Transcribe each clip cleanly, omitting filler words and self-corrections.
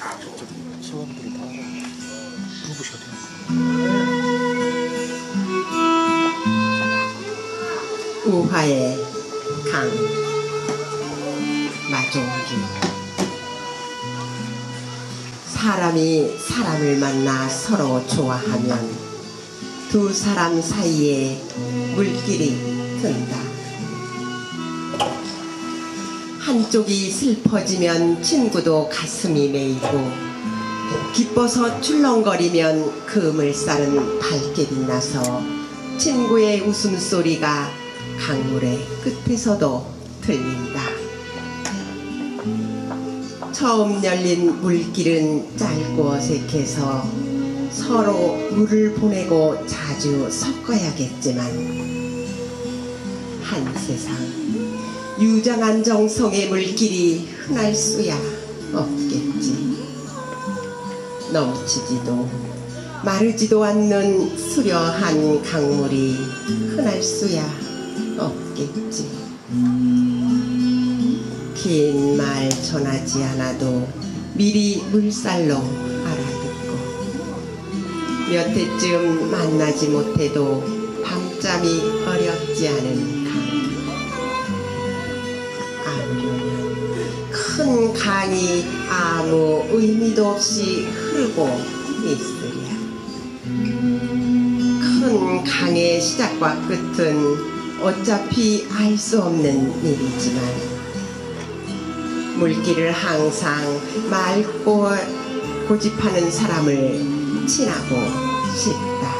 시원들이 다 물어보셔야 돼요. 우화의 강 마종기. 사람이 사람을 만나 서로 좋아하면 두 사람 사이에 물길이 든다. 한쪽이 슬퍼지면 친구도 가슴이 메이고, 기뻐서 출렁거리면 그음을 싸는 밝게 빛나서 친구의 웃음소리가 강물의 끝에서도 들린다. 처음 열린 물길은 짧고 어색해서 서로 물을 보내고 자주 섞어야겠지만, 한 세상 유장한 정성의 물길이 흔할 수야 없겠지. 넘치지도 마르지도 않는 수려한 강물이 흔할 수야 없겠지. 긴 말 전하지 않아도 미리 물살로 알아듣고, 몇 해쯤 만나지 못해도 밤잠이 어렵지 않은 강. 아무려면 큰 강이 아무 의미도 없이 흐르고 있으랴. 큰 강의 시작과 끝은 어차피 알 수 없는 일이지만, 물길을 항상 맑고 고집하는 사람을 친하고 싶다.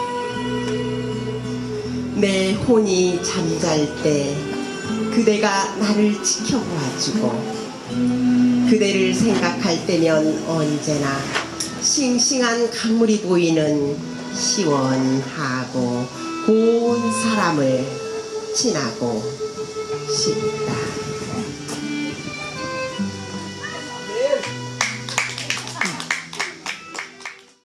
내 혼이 잠잘 때 그대가 나를 지켜보아주고, 그대를 생각할 때면 언제나 싱싱한 강물이 보이는 시원하고 고운 사람을 친하고 싶다.